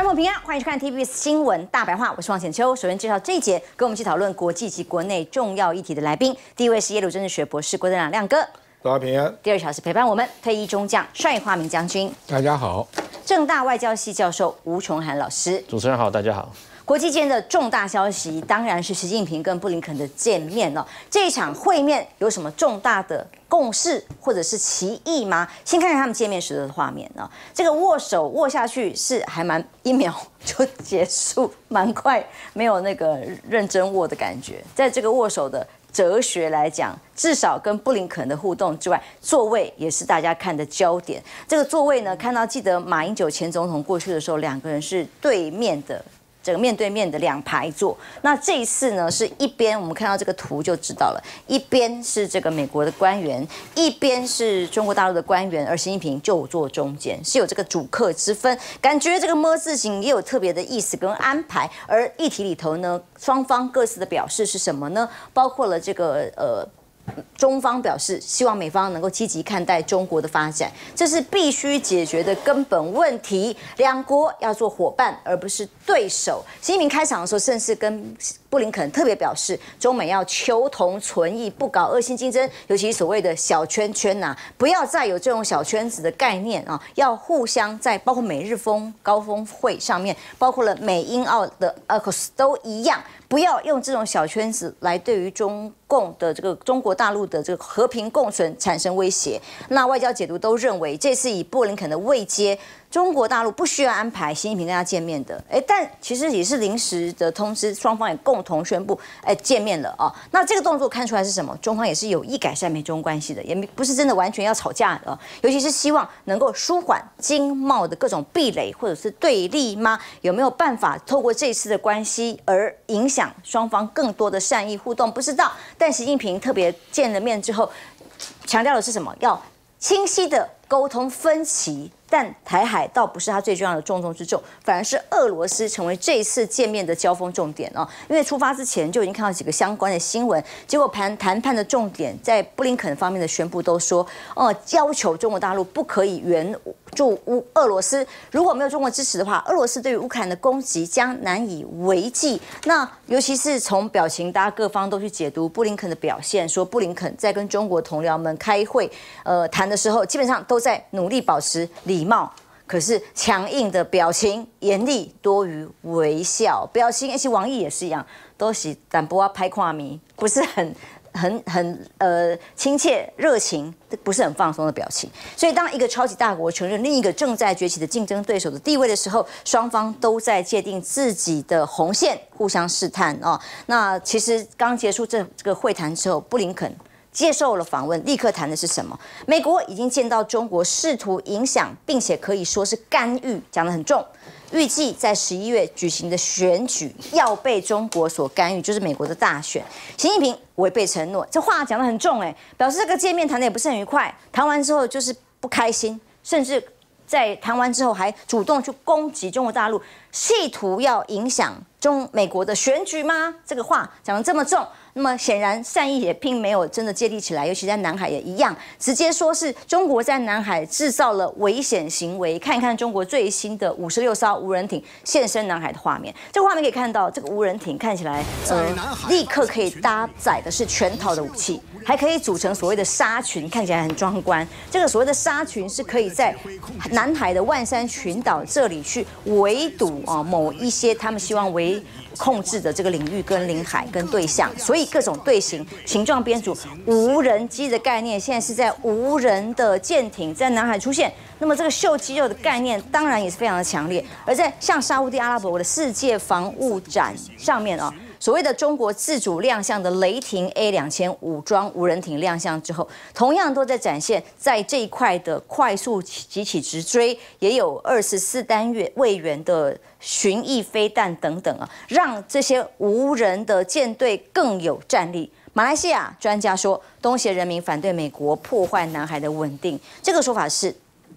众平安，欢迎收看 TVBS 新闻大白话，我是王浅秋。首先介绍这一节跟我们一起讨论国际及国内重要议题的来宾，第一位是耶鲁政治学博士郭正亮亮哥， 大家平安。 第二小时陪伴我们退役中将帅化明将军， 大家好。 政大外交系教授吴崇涵老师， 主持人好，大家好。 国际间的重大消息当然是习近平跟布林肯的见面了。这一场会面有什么重大的共识或者是歧义吗？先看看他们见面时的画面呢。这个握手握下去是还蛮1秒就结束，蛮快，没有那个认真握的感觉。在这个握手的哲学来讲，至少跟布林肯的互动之外，座位也是大家看的焦点。这个座位呢，看到记得马英九前总统过去的时候，两个人是对面的。这个面对面的2排座，那这一次呢是一边，我们看到这个图就知道了，一边是这个美国的官员，一边是中国大陆的官员，而习近平就坐中间，是有这个主客之分，感觉这个么字形也有特别的意思跟安排。而议题里头呢，双方各自的表示是什么呢？包括了这个中方表示希望美方能够积极看待中国的发展，这是必须解决的根本问题。两国要做伙伴，而不是对手。习近平开场的时候，甚至跟布林肯特别表示，中美要求同存异，不搞恶性竞争，尤其所谓的小圈圈呐，不要再有这种小圈子的概念啊，要互相在包括美日峰高峰会上面，包括了美英澳的AUKUS 都一样。不要用这种小圈子来对于中共的这个中国大陆的这个和平共存产生威胁。那外交解读都认为，这次以布林肯的位阶，中国大陆不需要安排习近平跟他见面的，但其实也是临时的通知，双方也共同宣布，见面了啊。那这个动作看出来是什么？中方也是有意改善美中关系的，也不是真的完全要吵架的，尤其是希望能够舒缓经贸的各种壁垒或者是对立吗？有没有办法透过这次的关系而影响双方更多的善意互动？不知道。但习近平特别见了面之后，强调的是什么？要清晰的沟通分歧。但台海倒不是他最重要的重中之重，反而是俄罗斯成为这一次见面的交锋重点哦。因为出发之前就已经看到几个相关的新闻，结果谈判的重点在布林肯方面的宣布都说，要求中国大陆不可以援助俄罗斯，如果没有中国支持的话，俄罗斯对于乌克兰的攻击将难以为继。那尤其是从表情，大家各方都去解读布林肯的表现，说布林肯在跟中国同僚们开会谈的时候，基本上都在努力保持礼貌，可是强硬的表情，严厉多于微笑。表情，而且王毅也是一样，都是淡薄拍跨迷，不是很亲切热情，不是很放松的表情。所以，当一个超级大国承认另一个正在崛起的竞争对手的地位的时候，双方都在界定自己的红线，互相试探哦。那其实刚结束这个会谈之后，布林肯接受了访问，立刻谈的是什么？美国已经见到中国试图影响，并且可以说是干预，讲得很重。预计在11月举行的选举要被中国所干预，就是美国的大选。习近平违背承诺，这话讲得很重表示这个见面谈得也不是很愉快，谈完之后就是不开心，甚至在谈完之后还主动去攻击中国大陆，企图要影响美国的选举吗？这个话讲得这么重。那么显然善意也并没有真的建立起来，尤其在南海也一样，直接说是中国在南海制造了危险行为。看一看中国最新的56艘无人艇现身南海的画面，这个画面可以看到，这个无人艇看起来立刻可以搭载的是全套的武器，还可以组成所谓的沙群，看起来很壮观。这个所谓的沙群是可以在南海的万山群岛这里去围堵某一些他们希望控制的这个领域跟领海跟对象，所以各种队形、形状编组、无人机的概念，现在是在无人的舰艇在南海出现。那么这个秀肌肉的概念，当然也是非常的强烈。而在像沙烏地阿拉伯的世界防务展上面所谓的中国自主亮相的雷霆 A2000武装无人艇亮相之后，同样都在展现在这一块的快速急起直追，也有24单位元的巡弋飞弹等等让这些无人的舰队更有战力。马来西亚专家说，东协人民反对美国破坏南海的稳定，这个说法是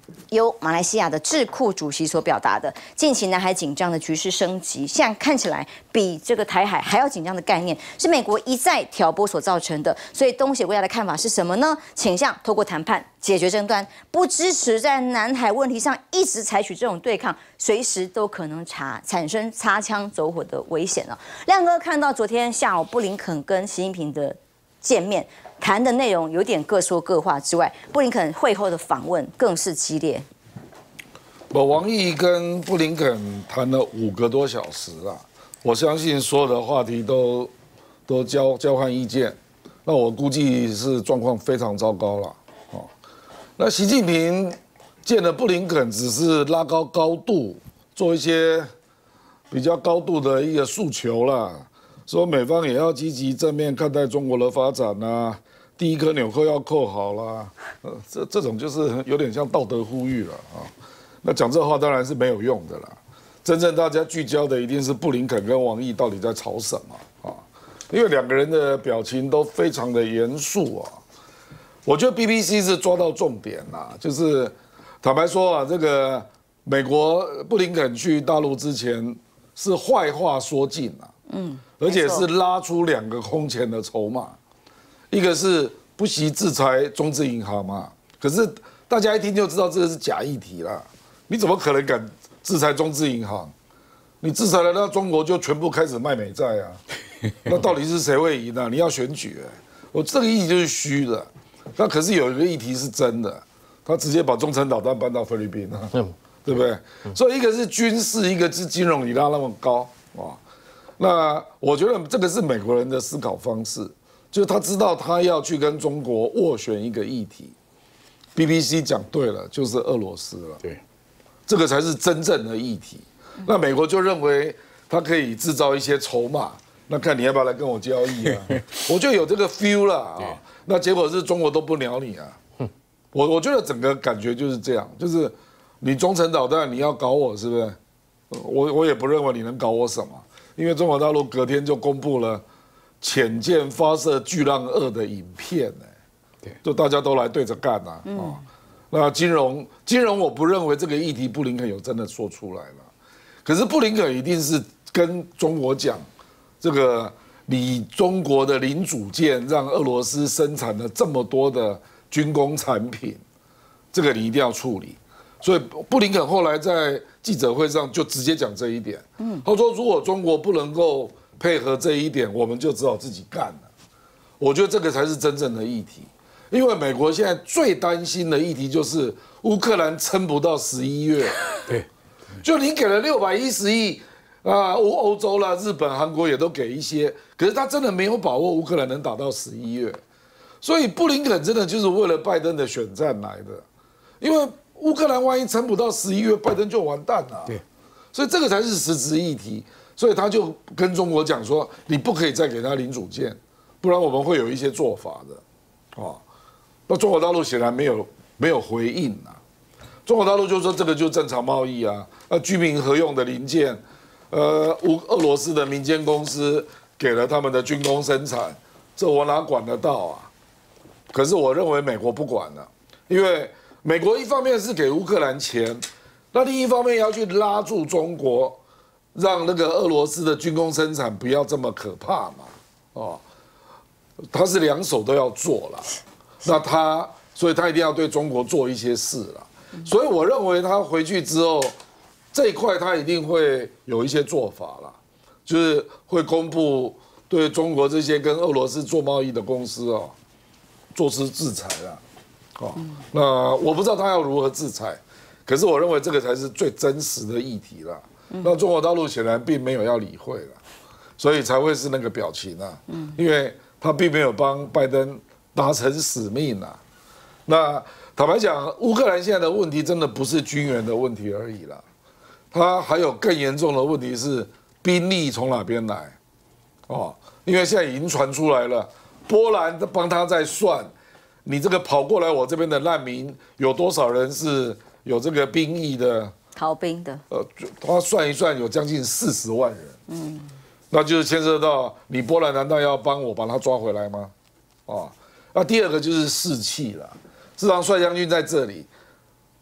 由马来西亚的智库主席所表达的，近期南海紧张的局势升级，现在看起来比这个台海还要紧张的概念，是美国一再挑拨所造成的。所以东协国家的看法是什么呢？倾向透过谈判解决争端，不支持在南海问题上一直采取这种对抗，随时都可能产生擦枪走火的危险了。亮哥看到昨天下午布林肯跟习近平的见面。谈的内容有点各说各话之外，布林肯会后的访问更是激烈。 王毅跟布林肯谈了5个多小时啦，我相信所有的话题都交换意见。那我估计是状况非常糟糕了。哦，那习近平见了布林肯，只是拉高高度，做一些比较高度的一个诉求啦，说美方也要积极正面看待中国的发展啊。第一颗纽扣要扣好啦，这种就是有点像道德呼吁了啊。那讲这话当然是没有用的啦，真正大家聚焦的一定是布林肯跟王毅到底在吵什么啊？因为2个人的表情都非常的严肃啊。我觉得 BBC 是抓到重点啦，就是坦白说啊，这个美国布林肯去大陆之前是坏话说尽了，而且是拉出2个空前的筹码。一个是不惜制裁中资银行嘛，可是大家一听就知道这个是假议题啦。你怎么可能敢制裁中资银行？你制裁了，那中国就全部开始卖美债啊。那到底是谁会赢呢？你要选举，我这个议题就是虚的。那可是有一个议题是真的，他直接把中程导弹搬到菲律宾啊，对不对？所以一个是军事，一个是金融，你拉那么高啊。那我觉得这个是美国人的思考方式。就是他知道他要去跟中国斡旋一个议题 ，BBC 讲对了，就是俄罗斯了。对，这个才是真正的议题。那美国就认为他可以制造一些筹码，那看你要不要来跟我交易啊？我就有这个 feel 了啊。那结果是中国都不鸟你啊。我觉得整个感觉就是这样，就是你中程导弹你要搞我是不是？我也不认为你能搞我什么，因为中国大陆隔天就公布了。潜舰发射巨浪2的影片，对，就大家都来对着干啊！那金融我不认为这个议题布林肯有真的说出来了，可是布林肯一定是跟中国讲，这个你中国的零组件让俄罗斯生产了这么多的军工产品，这个你一定要处理。所以布林肯后来在记者会上就直接讲这一点，他说如果中国不能够配合这一点，我们就只好自己干了。我觉得这个才是真正的议题，因为美国现在最担心的议题就是乌克兰撑不到11月。对，就你给了610亿啊，欧洲啦、日本、韩国也都给一些，可是他真的没有把握乌克兰能打到11月。所以布林肯真的就是为了拜登的选战来的，因为乌克兰万一撑不到11月，拜登就完蛋了。对，所以这个才是实质议题。所以他就跟中国讲说，你不可以再给他零组件，不然我们会有一些做法的，啊，那中国大陆显然没有回应啊，中国大陆就说这个就正常贸易啊，居民合用的零件，俄罗斯的民间公司给了他们的军工生产，这我哪管得到啊？可是我认为美国不管了，因为美国一方面是给乌克兰钱，那另一方面要去拉住中国。让那个俄罗斯的军工生产不要这么可怕嘛，哦，他是2手都要做了，那所以他一定要对中国做一些事了，所以我认为他回去之后，这一块他一定会有一些做法了，就是会公布对中国这些跟俄罗斯做贸易的公司哦，做出制裁了，哦，那我不知道他要如何制裁，可是我认为这个才是最真实的议题了。那中国大陆显然并没有要理会了，所以才会是那个表情啊。因为他并没有帮拜登达成使命啊。那坦白讲，乌克兰现在的问题真的不是军援的问题而已了，它还有更严重的问题是兵力从哪边来哦？因为现在已经传出来了，波兰帮他在算，你这个跑过来我这边的难民有多少人是有这个兵役的？ 逃兵的， 他算一算有将近40万人，那就是牵涉到你波兰难道要帮我把他抓回来吗？那第2个就是士气了。事实上，帅将军在这里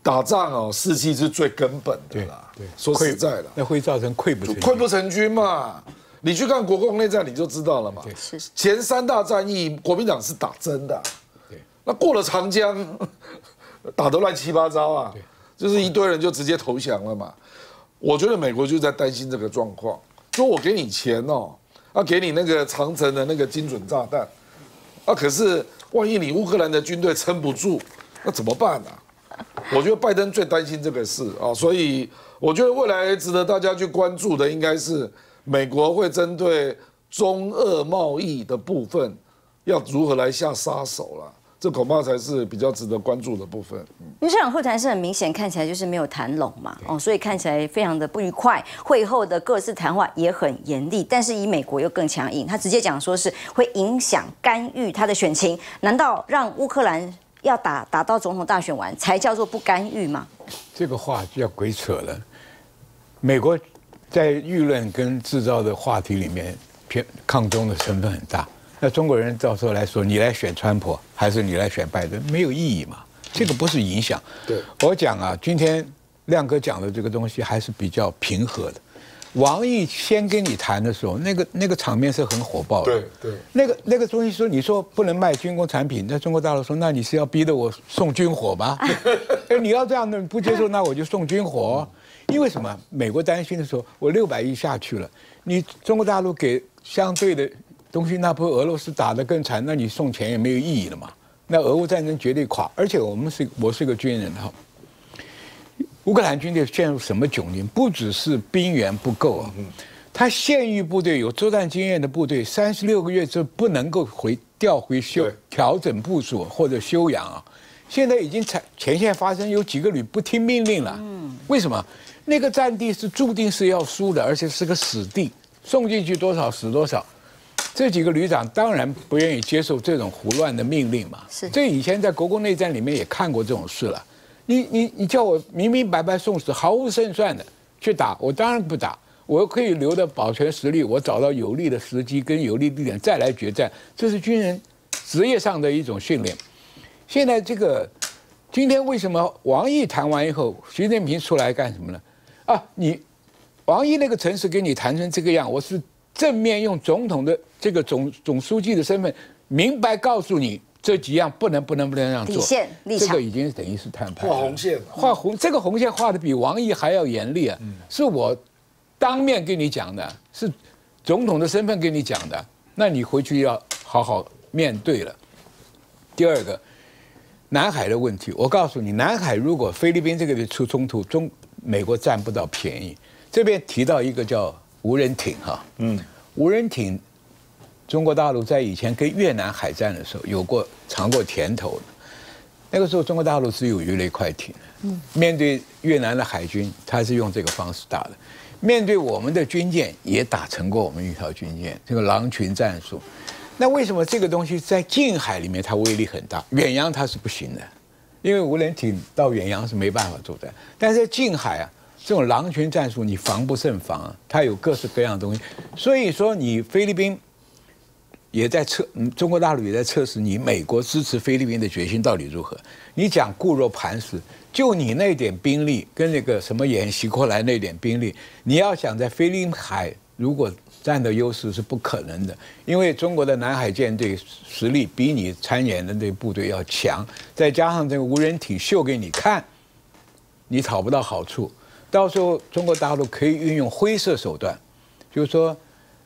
打仗哦，士气是最根本的啦。对，说实在的， 那会造成溃不成军。 溃不成军嘛，你去看国共内战你就知道了嘛。 是前3大战役，国民党是打真的。对，那过了长江，打得乱七八糟啊，就是一堆人就直接投降了嘛。我觉得美国就在担心这个状况，说我给你钱哦，给你那个长城的那个精准炸弹，可是万一你乌克兰的军队撑不住，那怎么办啊？我觉得拜登最担心这个事啊，所以我觉得未来值得大家去关注的，应该是美国会针对中俄贸易的部分，要如何来下杀手啦。这恐怕才是比较值得关注的部分。 因为这场会谈是很明显看起来就是没有谈拢嘛，所以看起来非常的不愉快。会后的各自谈话也很严厉，但是以美国又更强硬，他直接讲说是会影响干预他的选情，难道让乌克兰要打到总统大选完才叫做不干预吗？ 这个话就要鬼扯了。美国在舆论跟制造的话题里面，抗中的成分很大。那中国人到时候来说，你来选川普还是你来选拜登，没有意义嘛？这个不是影响。对，我讲啊，今天亮哥讲的这个东西还是比较平和的。王毅先跟你谈的时候，那个场面是很火爆的。对，那个东西说，你说不能卖军工产品，那中国大陆说，那你是要逼着我送军火吗？你要这样的不接受，那我就送军火。因为什么？美国担心的时候，我600亿下去了，你中国大陆给相对的东西，那不俄罗斯打得更惨，那你送钱也没有意义了嘛？那俄乌战争绝对垮。而且我是个军人哈。乌克兰军队陷入什么窘境？不只是兵源不够啊，他现役部队有作战经验的部队，36个月之后不能够调回调整部署或者休养啊。现在已经前线发生有几个旅不听命令了。为什么？那个战地是注定是要输的，而且是个死地，送进去多少死多少。这几个旅长当然不愿意接受这种胡乱的命令嘛。是，这以前在国共内战里面也看过这种事了。你叫我明明白白送死，毫无胜算的去打，我当然不打。我可以留着保全实力，我找到有利的时机跟有利地点再来决战，这是军人职业上的一种训练。现在今天为什么王毅谈完以后，习近平出来干什么呢？你王毅那个城市给你谈成这个样，我是正面用总统的这个总书记的身份，明白告诉你。这几样不能这样做， 底线立场， 这个已经等于是谈判， 画红线， 这个红线画的比王毅还要严厉啊！是我当面跟你讲的，是总统的身份跟你讲的，那你回去要好好面对了。第二个，南海的问题，我告诉你，南海如果菲律宾这个里出冲突，美国占不到便宜。这边提到一个叫无人艇哈，无人艇。中国大陆在以前跟越南海战的时候尝过甜头的，那个时候中国大陆只有鱼雷快艇，面对越南的海军，他是用这个方式打的；面对我们的军舰，也打成过我们一条军舰，这个狼群战术。那为什么这个东西在近海里面它威力很大，远洋它是不行的？因为无人艇到远洋是没办法作战，但是在近海啊，这种狼群战术你防不胜防啊，它有各式各样的东西。所以说你菲律宾。也在中国大陆也在测试你美国支持菲律宾的决心到底如何。你讲固若磐石，就你那点兵力跟那个什么沿袭过来那点兵力，你要想在菲律宾海如果占的优势是不可能的，因为中国的南海舰队实力比你参演的那部队要强，再加上这个无人艇秀给你看，你讨不到好处。到时候中国大陆可以运用灰色手段，就是说。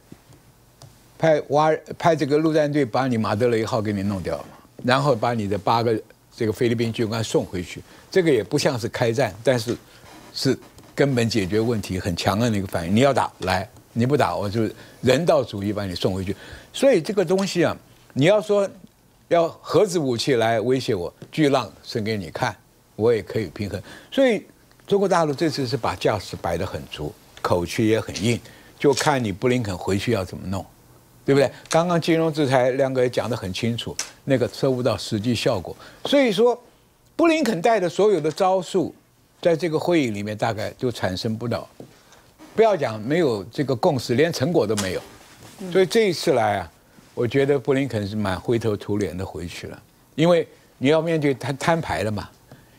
派这个陆战队把你马德雷号给你弄掉，然后把你的8个这个菲律宾军官送回去。这个也不像是开战，但是是根本解决问题很强的那个反应。你要打来，你不打我就人道主义把你送回去。所以这个东西啊，你要说要核子武器来威胁我，巨浪伸给你看，我也可以平衡。所以中国大陆这次是把架势摆得很足，口气也很硬，就看你布林肯回去要怎么弄。对不对？刚刚金融制裁亮哥也讲得很清楚，那个收不到实际效果。所以说，布林肯带的所有的招数，在这个会议里面大概就产生不到。不要讲没有这个共识，连成果都没有。所以这一次来啊，我觉得布林肯是蛮灰头土脸的回去了，因为你要面对他摊牌了嘛。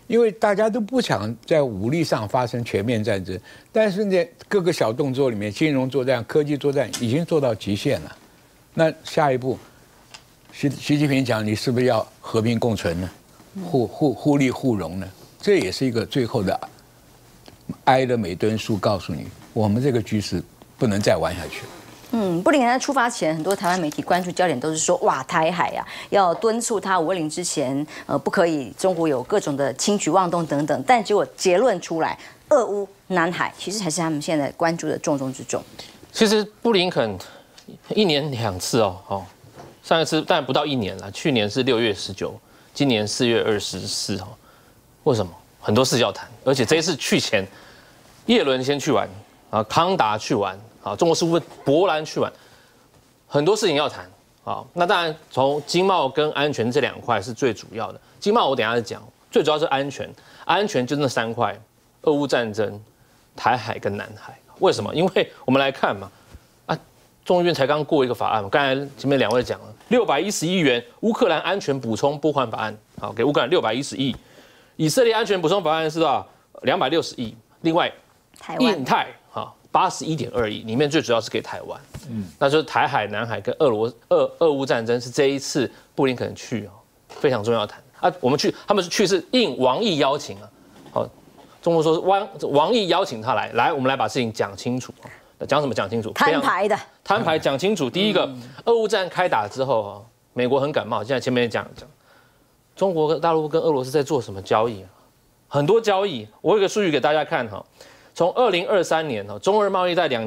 因为大家都不想在武力上发生全面战争，但是呢，各个小动作里面，金融作战、科技作战已经做到极限了。那下一步，习近平讲，你是不是要和平共存呢？互利互荣呢？这也是一个最后的哀的美敦书，告诉你，我们这个局势不能再玩下去。 布林肯在出发前，很多台湾媒体关注焦点都是说，哇，台海啊，要敦促他520之前，不可以中国有各种的轻举妄动等等。但结果结论出来，俄乌、南海其实才是他们现在关注的重中之重。 其实布林肯1年2次哦，上一次当然不到1年了，去年是6月19，今年4月24哦。为什么？很多事要谈，而且这一次去前，叶伦先去玩啊，康达去玩。啊，中国是不是博兰去玩，很多事情要谈啊。那当然，从经贸跟安全这2块是最主要的。经贸我等一下再讲，最主要是安全，安全就那3块：俄乌战争、台海跟南海。为什么？因为我们来看嘛，众议院才刚过一个法案嘛，刚才前面2位讲了，610亿元乌克兰安全补充拨款法案，好，给乌克兰610亿，以色列安全补充法案是多少？260亿，另外印太81.2亿，里面最主要是给台湾，那就是台海、南海跟俄乌战争是这一次布林肯去非常重要的谈啊。我们去，他们去是应王毅邀请啊，好，中国说是王毅邀请他来，我们来把事情讲清楚。讲什么？讲清楚， 摊牌讲清楚。第一个，俄乌战开打之后美国很感冒。现在前面讲，中国大陆跟俄罗斯在做什么交易啊？很多交易，我有一个数据给大家看哈。从2023年中俄贸易在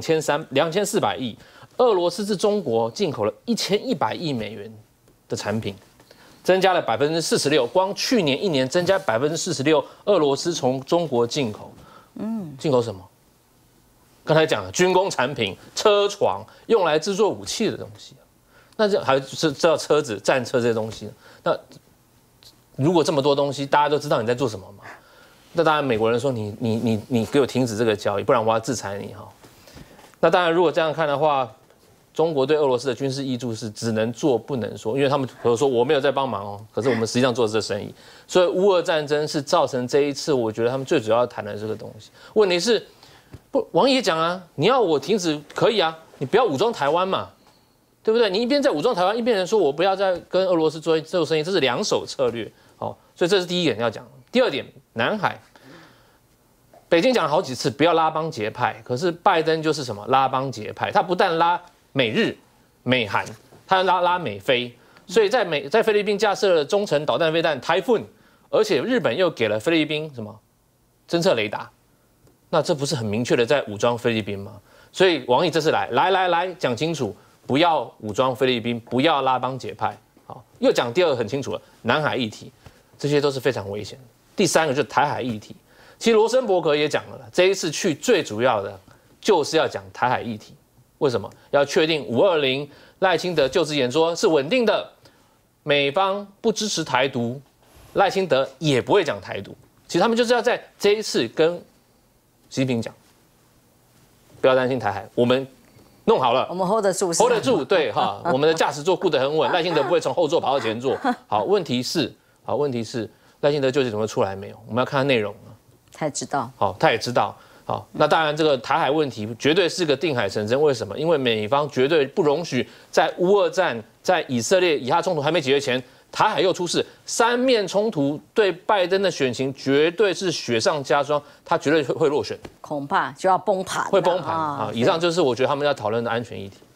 2400亿，俄罗斯自中国进口了1100亿美元的产品，增加了46%。光去年1年增加46%，俄罗斯从中国进口，进口什么？刚才讲了军工产品、车床，用来制作武器的东西，那这还是知道车子、战车这些东西。那如果这么多东西，大家都知道你在做什么吗？那当然，美国人说你给我停止这个交易，不然我要制裁你哈。那当然，如果这样看的话，中国对俄罗斯的军事挹注是只能做不能说，因为他们比如说我没有在帮忙可是我们实际上做这生意，所以乌俄战争是造成这一次我觉得他们最主要谈的这个东西。问题是，王毅也讲啊，你要我停止可以啊，你不要武装台湾嘛，对不对？你一边在武装台湾，一边人说我不要再跟俄罗斯做生意，这是2手策略哦。所以这是第一点要讲。第二点，南海，北京讲了好几次不要拉帮结派，可是拜登就是什么拉帮结派，他不但拉美日、美韩，他拉美菲，所以在菲律宾架设了中程导弹飞弹 Typhoon， 而且日本又给了菲律宾什么侦测雷达，那这不是很明确的在武装菲律宾吗？所以王毅这次来讲清楚，不要武装菲律宾，不要拉帮结派，好，又讲第二个很清楚了，南海议题，这些都是非常危险的。第3个就是台海议题，其实罗森伯格也讲了，这一次去最主要的就是要讲台海议题。为什么？要确定520赖清德就职演说是稳定的，美方不支持台独，赖清德也不会讲台独。其实他们就是要在这一次跟习近平讲，不要担心台海，我们弄好了， 我们 hold 得住 ，hold 得住，对哈，我们的驾驶座顾得很稳，赖清德不会从后座跑到前座。好，问题是赖清德究竟怎么出来没有？我们要看他内容才知道。 好，他也知道。好，那当然这个台海问题绝对是个定海神针。为什么？因为美方绝对不容许在乌俄战、在以色列以哈冲突还没解决前，台海又出事，3面冲突对拜登的选情绝对是雪上加霜，他绝对会落选， 恐怕就要崩盘， 会崩盘啊！以上就是我觉得他们要讨论的安全议题。